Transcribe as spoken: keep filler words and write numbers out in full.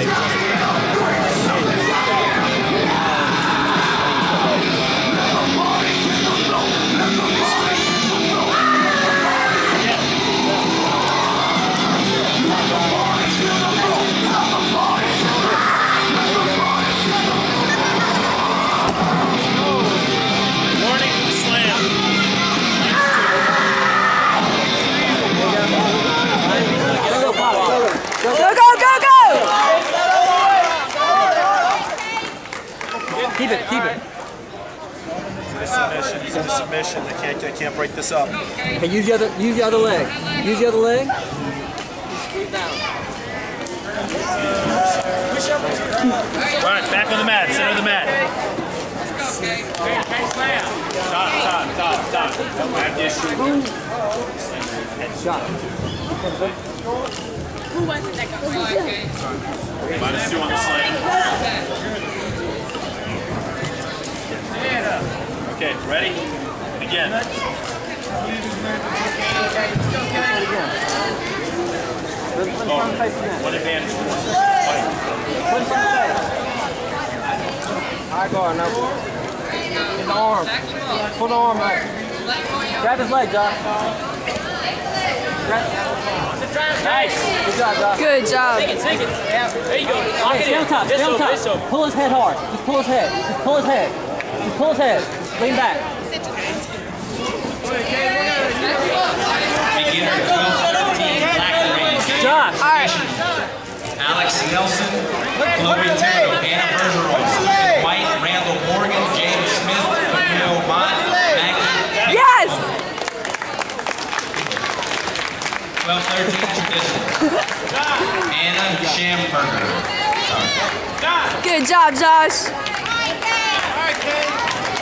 Keep it, keep it. He's in a submission, he's in a submission. I can't, I can't break this up. Okay, use the other, use the other leg. Use the other leg. Right, back on the mat, center of the mat. Top, top, top, top. Don't grab this. Headshot. Who was it that got Minus two on the slam. Okay, ready? Again. Oh, one advantage for one. Alright, go on now. In the arm. Pull the arm out. Grab his leg, Josh. Nice. Good job, Josh. Good job. Take it, take it. Yeah. There you go. Lock Hey, it stay in. on top, stay on top. Pull his head hard. Just pull his head. Just pull his head. Just pull his head. Just lean back. Beginner twelve thirteen black range. Josh. All right. Alex Nelson, Chloe Thibodeau, Anna Bergeron, Stephen White, Randall Morgan, James Smith, Camille Mott, Maggie. Yes. twelve thirteen tradition. Anna Schamberger. Sorry. Good job, Josh. All right, Ken.